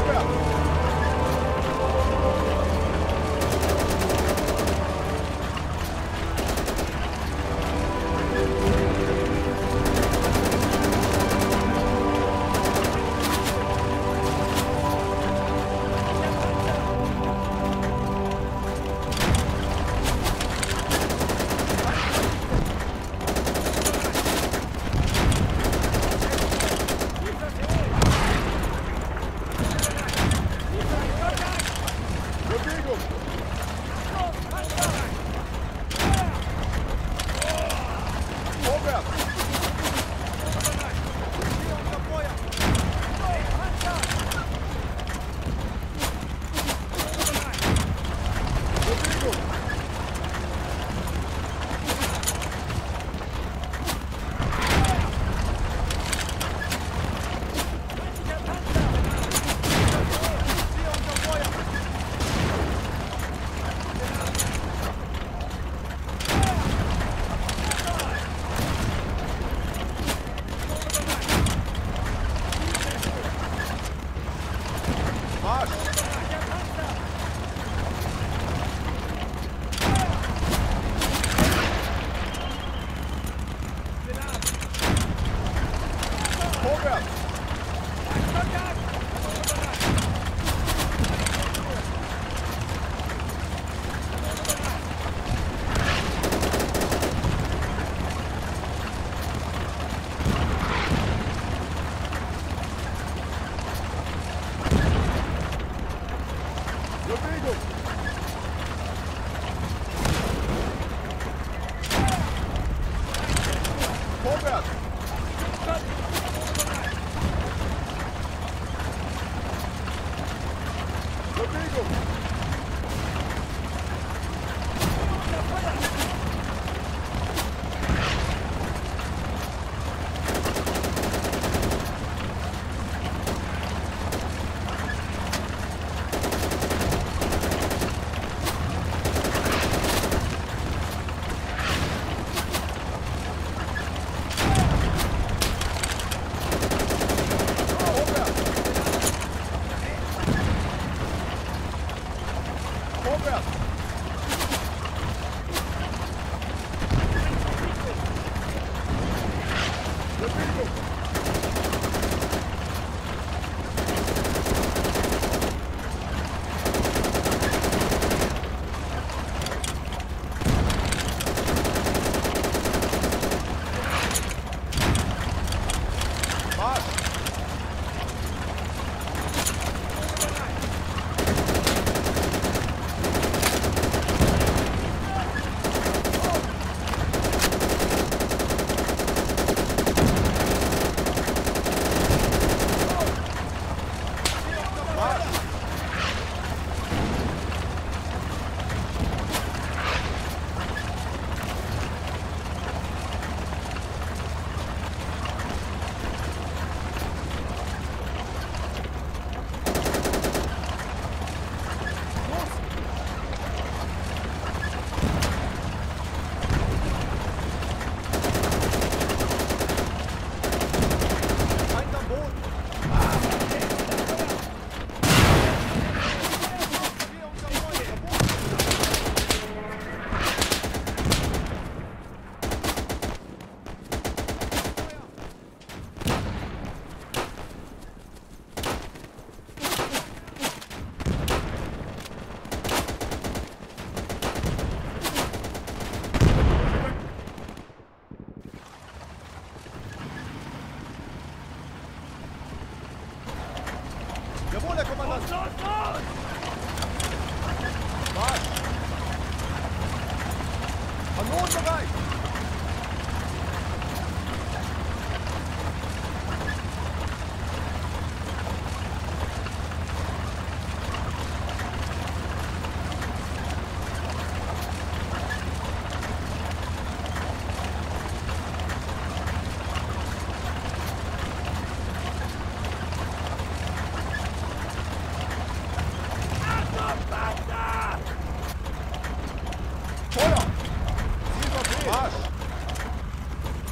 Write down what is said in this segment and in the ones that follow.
Jawohl, Herr Kommandant! Los, los, los! Was? Kanonen bereit!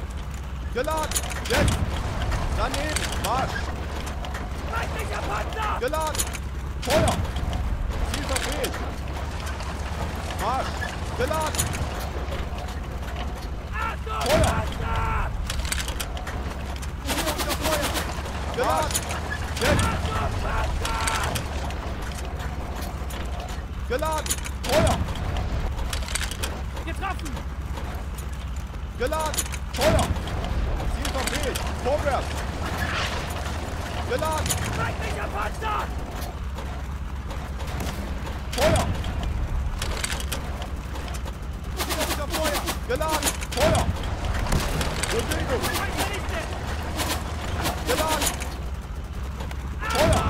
Geladen! Jetzt! Daneben! Marsch! Feindlicher Panzer! Geladen! Feuer! Ziel verfehlt! Marsch! Geladen! Feuer! Hier unter Feuer! Geladen! Jetzt! Geladen! Feuer! Getroffen! Geladen! Feuer! Ziel verfehlt! Vorwärts! Geladen! Feindlicher Panzer! Feuer! Hier unter Feuer! Geladen! Feuer! Bewegung! Geladen! Feuer!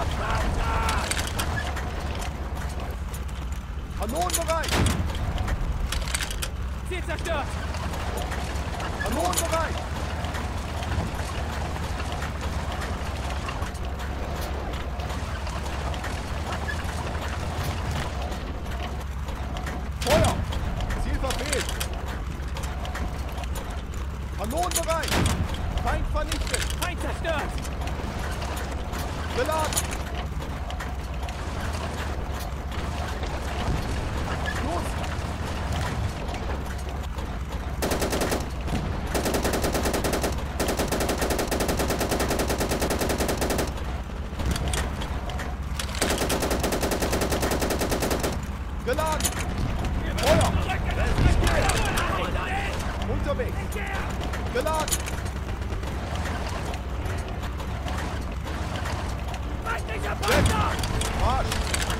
Kanonen bereit! Ziel zerstört! Kanonen bereit! Feuer! Ziel verfehlt! Kanonen bereit! Feind vernichtet! Feind zerstört! Geladen! Los! Geladen! Feuer! Unterwegs! Geladen! Feindlicher Jetzt! Panzer! Marsch!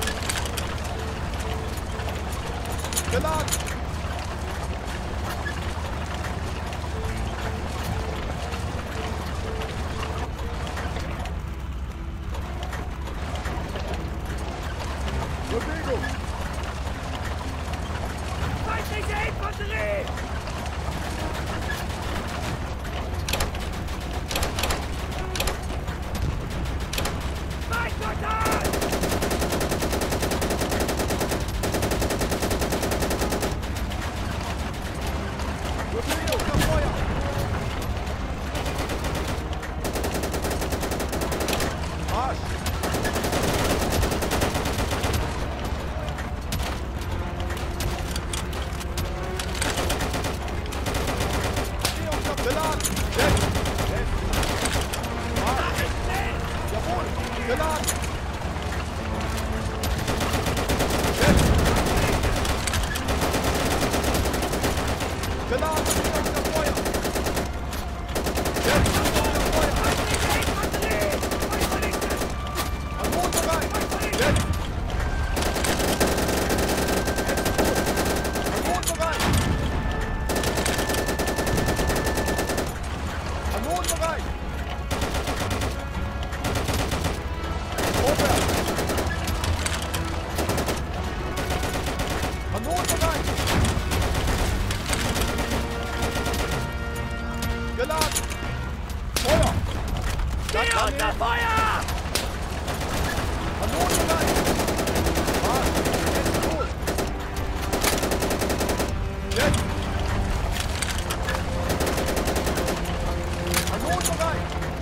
Geladen! Bewegung! Feindliche Infanterie! Feindkontakt! Bewegung! Unter Feuer! Marsch! Geladen! Jetzt! Jetzt! Marsch! Jawohl! Geladen! Jetzt! Geladen! Wieder unter Feuer! Jetzt! Unter Feuer! Feindliche Infanterie! Feind vernichtet! Kanonen bereit! Jetzt! Kanonen bereit! Kanonen bereit! Vorwärts! Kanonen bereit! Geladen! Feuer! Steh unter Feuer! Kanonen bereit! Marsch! Jetzt los! Jetzt! Kanonen bereit!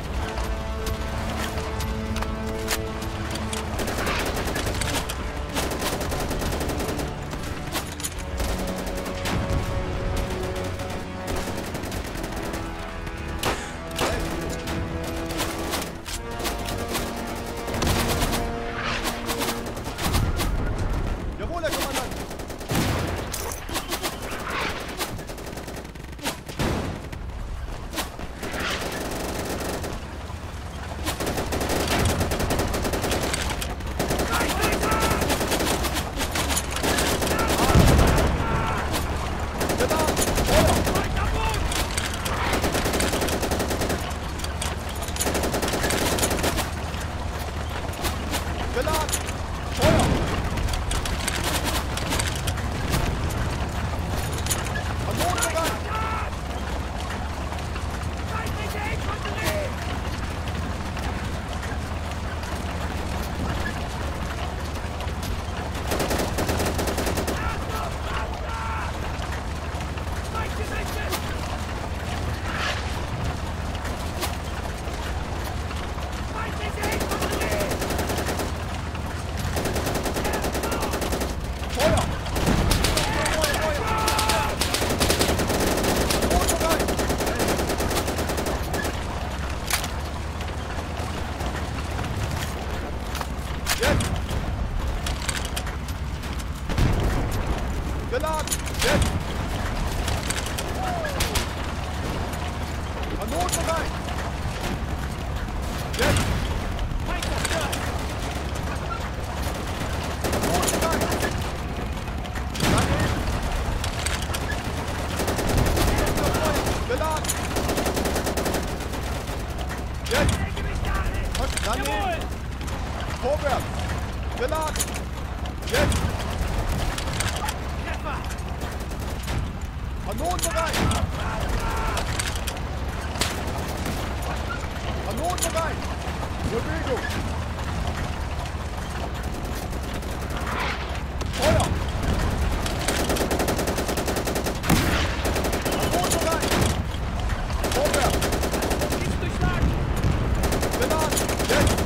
Jawohl, Herr Kommandant! Geladen! Feuer! Geladen! Feuer! Kanonen bereit! Feindliche Infanterie! Feind gesichtet! Feindliche Infanterie! Geladen! Jetzt! Kanon bereit! Jetzt! Kanon bereit! Daneben! Geladen! Jetzt! Daneben! Vorwärts! Geladen! Jetzt! Kanon bereit! Kanon bereit! Bewegung! Feuer! Kanon bereit! Vorwärts! Nichts durchschlagen! Geladen! Jetzt!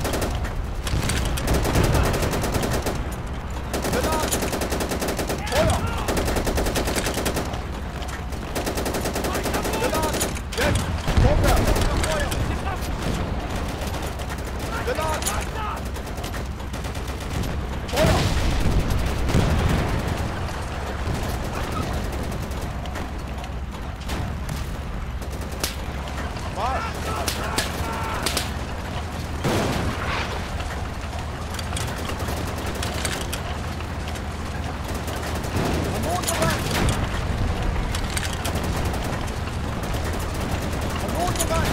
Geladen! Feuer! Geladen! Jetzt! Vorwärts! Feuer! Geladen! Feuer! Marsch! Kanon bereit! Kanon bereit!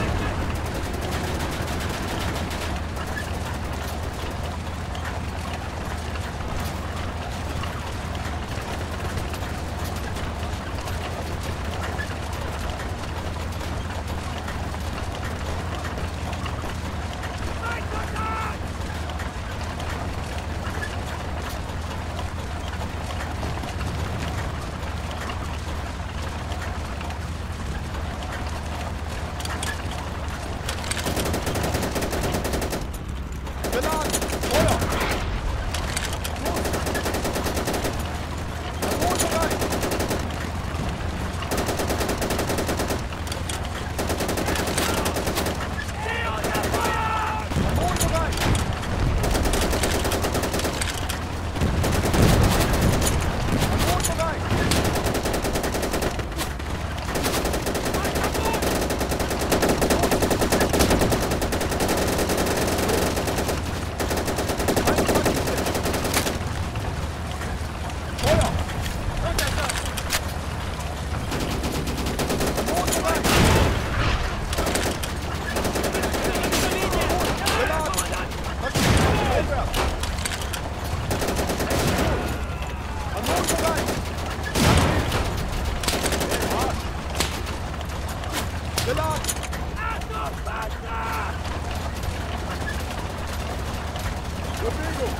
Geladen! Feuer! Los! Kanon bereit! Kanon bereit! Kanon bereit! Feuer! Kanon bereit! Geladen! Vorwärts! Kanon bereit! Marsch! Geladen! Bewegung!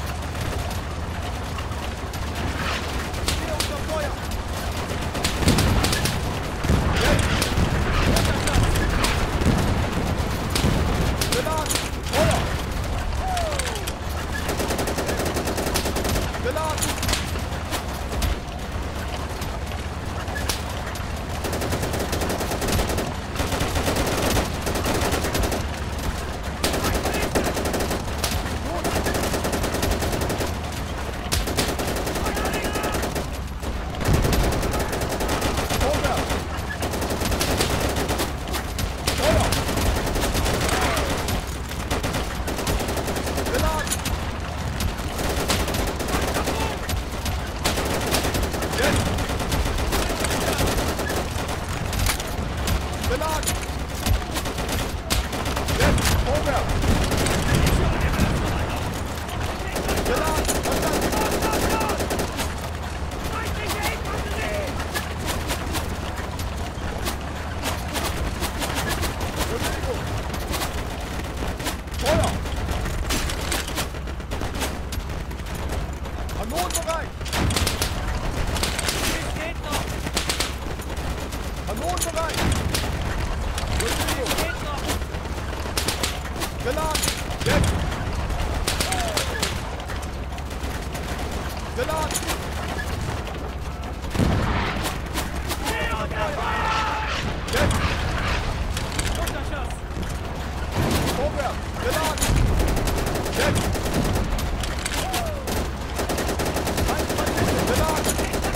Steh unter Feuer! Jetzt! Geladen! Feuer! Geladen! Vorwärts! Feuer! Geladen! Jetzt! Geladen! Jetzt! Vorwärts! Geladen! Verstanden! Bewegung! Feuer! Kanon bereit! Kanon bereit! Bewegung! Geladen! Jetzt! Geladen! Jetzt! Vorwärts! Geladen! Jetzt! Geladen!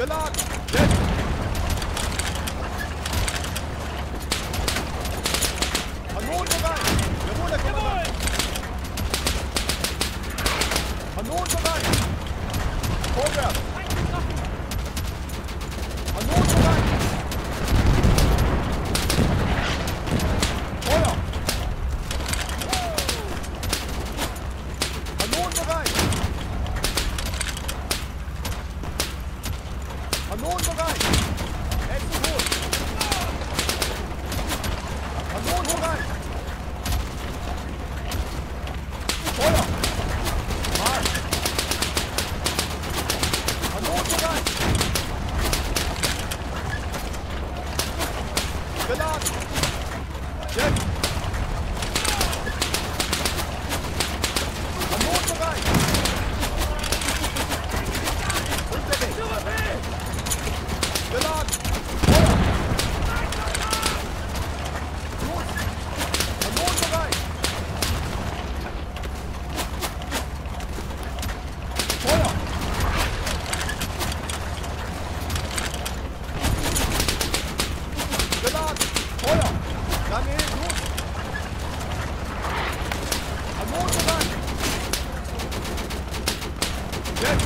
Geladen! Jetzt! Kanonen bereit! Jawohl, Herr Kommandant! Kanonen bereit! Vorwärts! Kanonen bereit! Feuer! Kanonen bereit! Kanonen bereit! Hälfte hoch! Kanonen bereit! Feuer! Marsch! Kanonen bereit! Geladen! Jetzt! Kanonen bereit! Unterwegs! Geladen! Feuer! Los! Kanonen bereit! Feuer! Geladen! Feuer! Daneben! Los! Kanonen bereit! Jetzt!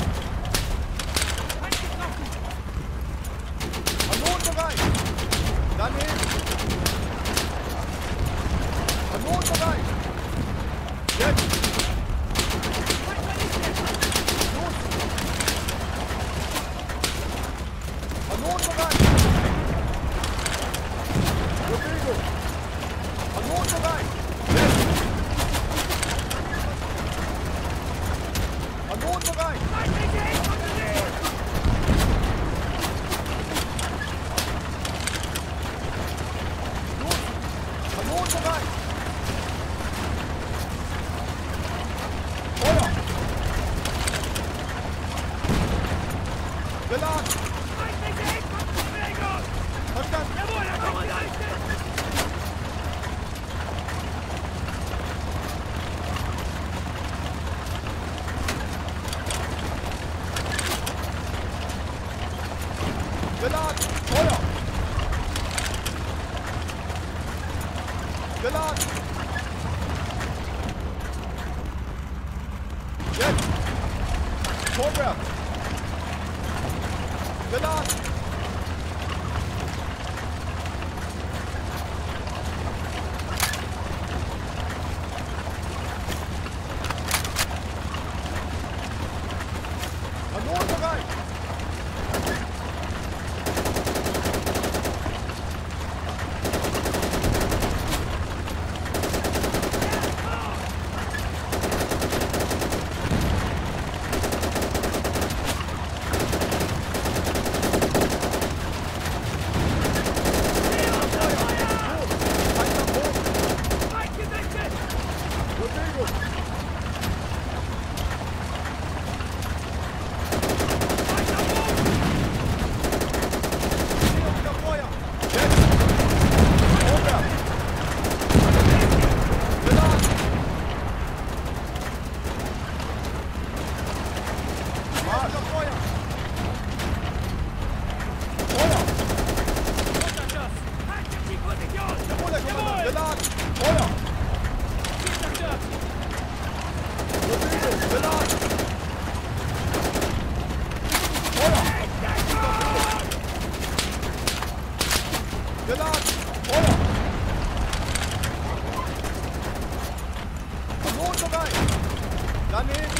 Kanonen bereit! Daneben! Kanonen bereit! Jetzt! Los! Kanonen bereit! Bewegung! Kanonen bereit! Jetzt! Kanonen bereit! Los! Kanonen bereit! Feuer! Geladen! Verstanden! Jawohl, Herr Kommandant! Geladen! Feuer! Geladen! Jetzt! Vorwärts! Geladen! Kanonen bereit! Bewegung! Unter Feuer! Jetzt! Vorwärts! Geladen! Marsch! Unter Feuer! Feuer! Unterschuss! Haltet die Position! Jawohl, Herr Kommandant! Geladen! Feuer! Zerstört! Bewegung! Geladen! Feuer! Geladen! Feuer! Kanonen bereit! Daneben!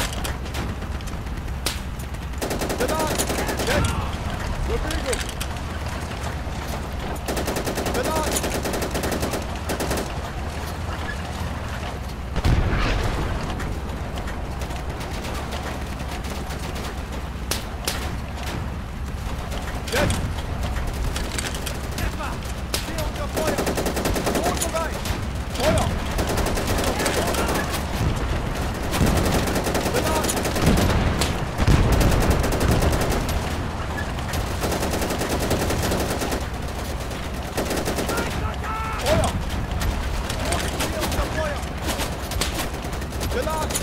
Geladen! Jetzt! Bewegung! Geladen! Jetzt! Treffer! Stehe unter Feuer! Kanonen bereit! Feuer! Geladen!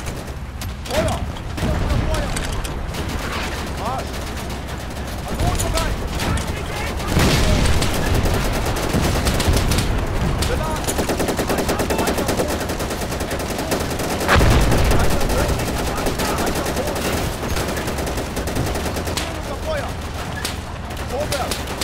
Feuer! Feuer! Marsch! Hallo! Vorwärts!